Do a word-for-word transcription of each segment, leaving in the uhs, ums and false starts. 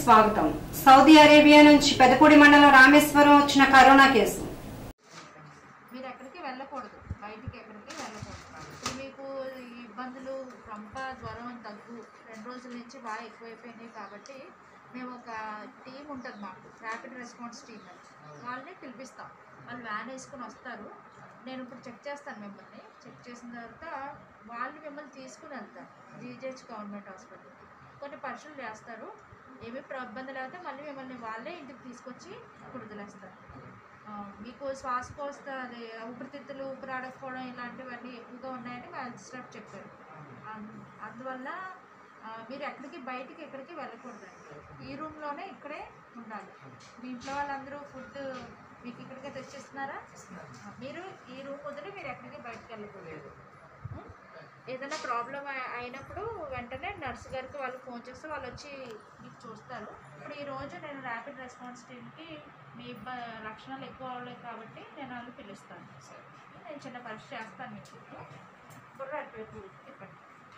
స్వాగతం. Saudi Arabia నుంచి పెదపూడి మండలం రామేశ్వరం వచ్చిన కరోనా కేసు. మీరు ఎక్కడికి వెళ్ళకూడదు, బయటికి ఎక్కడికి వెళ్ళకూడదు. మీకు ఈ ఇబ్బందులు కంప జ్వరం దగ్గు రెండు రోజుల నుంచి బాగా ఎక్కువైపోయినాయి కాబట్టి మేము ఒక టీం ఉంటుంది మాకు, ర్యాపిడ్ రెస్పాన్స్ టీం అని, వాళ్ళని పిలిపిస్తాం. వాళ్ళు వ్యాన్ వేసుకుని వస్తారు. నేను ఇప్పుడు చెక్ చేస్తాను మిమ్మల్ని. చెక్ చేసిన తర్వాత వాళ్ళు మిమ్మల్ని తీసుకుని వెళ్తారు జీజీహెచ్ గవర్నమెంట్ హాస్పిటల్. కొన్ని పరీక్షలు చేస్తారు. ఏమీ ఇబ్బంది లేకపోతే మళ్ళీ మిమ్మల్ని వాళ్ళే ఇంటికి తీసుకొచ్చి ఇప్పుడు వదిలేస్తారు. మీకు శ్వాసకోశ అది ఊపిరితిత్తులు ఊపిరాడకపోవడం ఇలాంటివన్నీ ఎక్కువగా ఉన్నాయని మా హెల్త్ స్టాఫ్ చెప్పారు. అందువల్ల మీరు ఎక్కడికి బయటికి ఎక్కడికి వెళ్ళకూడదండి. ఈ రూమ్లోనే ఇక్కడే ఉండాలి. మీ ఇంట్లో వాళ్ళందరూ ఫుడ్ మీకు ఇక్కడికే తెచ్చిస్తున్నారా? మీరు ఈ రూమ్ వదిలి మీరు ఎక్కడికి బయటకు వెళ్ళకూడదు. ఏదైనా ప్రాబ్లం అయినప్పుడు వెంటనే నర్సు గారికి వాళ్ళు ఫోన్ చేస్తే వాళ్ళు వచ్చి మీకు చూస్తారు. ఇప్పుడు ఈరోజు నేను ర్యాపిడ్ రెస్పాన్స్ టీమ్కి మీ లక్షణాలు ఎక్కువ అవ్వలేదు కాబట్టి నేను వాళ్ళు పిలుస్తాను. నేను చిన్న పరీక్ష చేస్తాను మీకు. ఇప్పుడు అటువైపు చెప్పండి.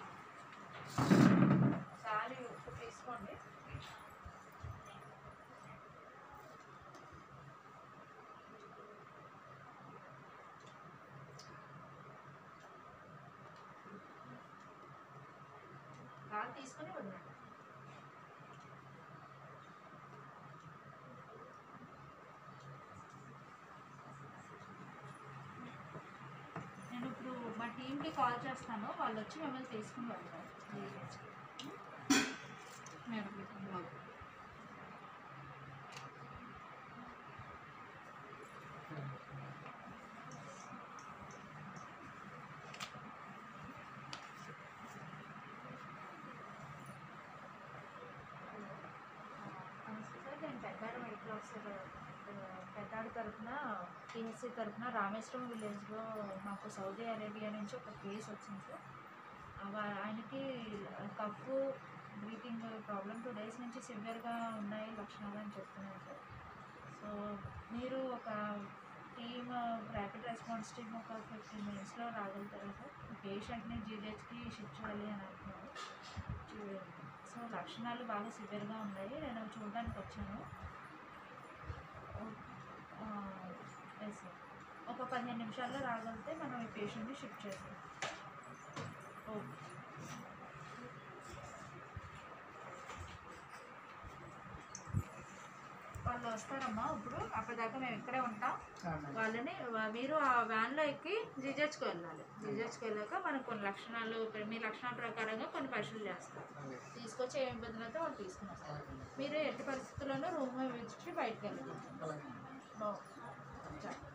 చాలు ఉప్పు తీసుకోండి. కాలు తీసుకొని వదలండి. నేను ఇప్పుడు మా టీంకి కాల్ చేస్తాను, వాళ్ళు వచ్చి మిమ్మల్ని తీసుకుని వెళ్తారు. నేను పెద్దాడు మెడికల్ ఆఫీసర్ పెద్దాడు తరఫున టీఎస్సీ తరఫున రామేశ్వరం విలేజ్లో మాకు సౌదీ అరేబియా నుంచి ఒక కేసు వచ్చింది సార్. ఆయనకి cough breathing problem two days నుంచి సివియర్గా ఉన్నాయి లక్షణాలు అని చెప్తున్నారు సార్. సో మీరు ఒక టీమ్ ర్యాపిడ్ రెస్పాన్స్ టీమ్ ఒక ఫిఫ్టీన్ మినిట్స్లో రాగలుగుతారా సార్? పేషెంట్ని జీజీహెచ్కి షిఫ్ట్ చేయాలి అని అంటున్నారు. సో లక్షణాలు బాగా సివియర్గా ఉన్నాయి. నేను చూడడానికి వచ్చాను. ఎస్ సార్, ఒక పదిహేను నిమిషాల్లో రాగలిగితే మనం ఈ పేషెంట్ని షిఫ్ట్ చేస్తాం. ఓకే, వాళ్ళు వస్తారమ్మా. ఇప్పుడు అప్పటిదాకా మేము ఇక్కడే ఉంటాం. వాళ్ళని మీరు ఆ వ్యాన్లో ఎక్కి జీజీహెచ్కి వెళ్ళాలి. జీజీహెచ్కి వెళ్ళాక మనం కొన్ని లక్షణాలు మీ లక్షణాల ప్రకారంగా కొన్ని పరీక్షలు చేస్తాం. తీసుకొచ్చి ఏం ఇబ్బందులు అయితే వాళ్ళు తీసుకుని వస్తారు. మీరు ఎట్టి పరిస్థితుల్లోనూ రూమ్ విడిచి బయటకు వెళ్ళాలి.